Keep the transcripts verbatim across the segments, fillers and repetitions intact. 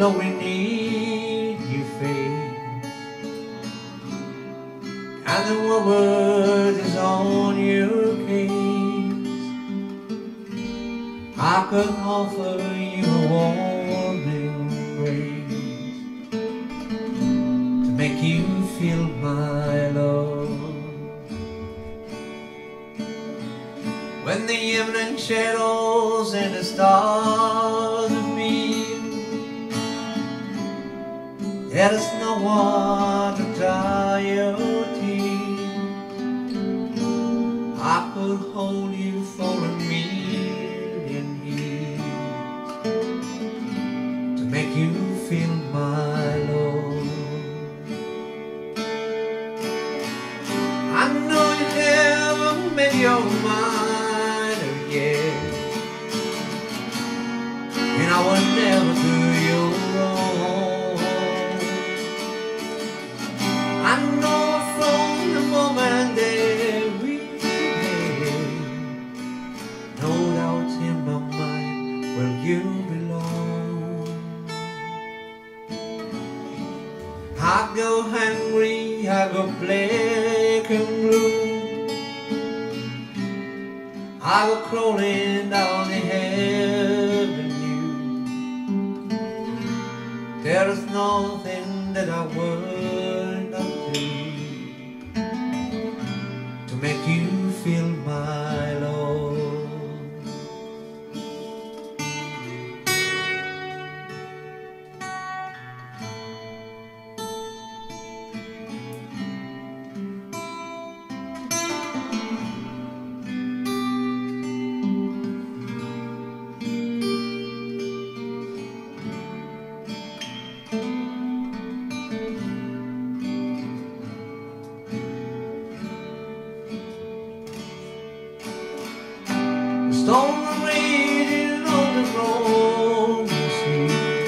glowing in your face, and the world is on your case. I could offer you a warm embrace to make you feel my love. When the evening shadows and the stars appear, there is no one to dry your tears. I could hold you for a million years to make you feel my love. I know you never made your mind up yet, and I would never do you wrong. I know from the moment that we met, no doubts in my mind where you belong. I go hungry, I go black and blue, I go crawling down the avenue. There is nothing that I would not do to make you feel my love. Storm raging on the rolling sea,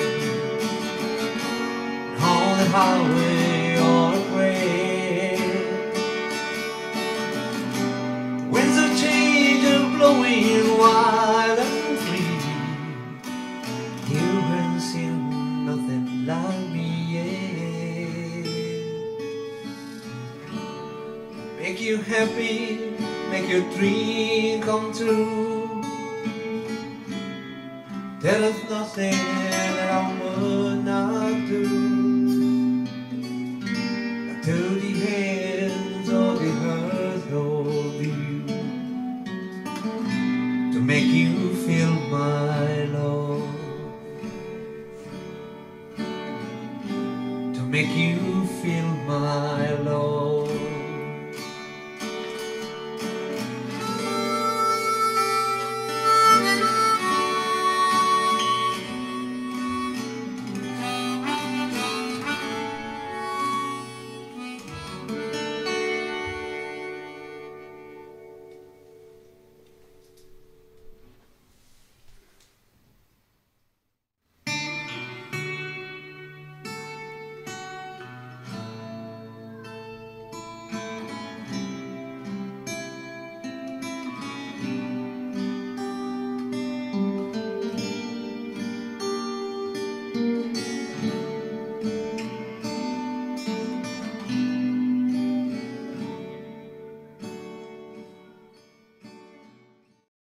and on the highway all gray. Winds of change are blowing wild and free. You haven't seen nothing like me yet. Make you happy, make your dream come true. There is nothing that I would not do to the hands of the earth of you to make you feel my love, to make you feel my love.